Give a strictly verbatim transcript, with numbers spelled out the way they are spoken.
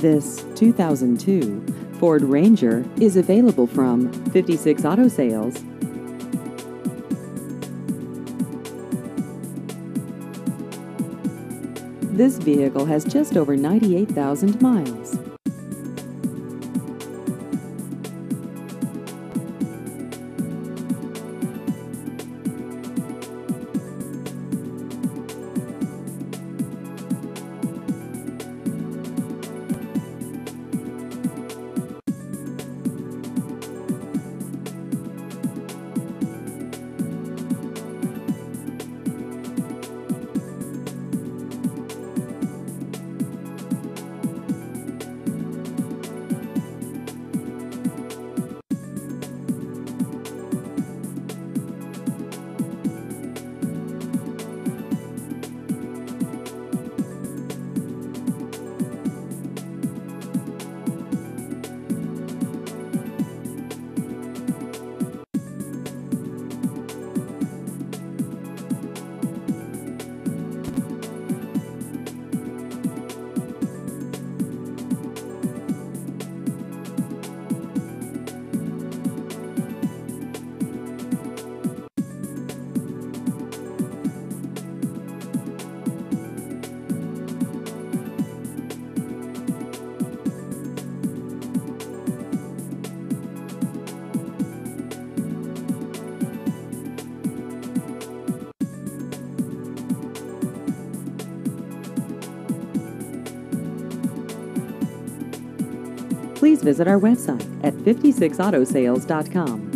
This two thousand two Ford Ranger is available from fifty-six Auto Sales. This vehicle has just over ninety-eight thousand miles. Please visit our website at fifty-six auto sales dot com.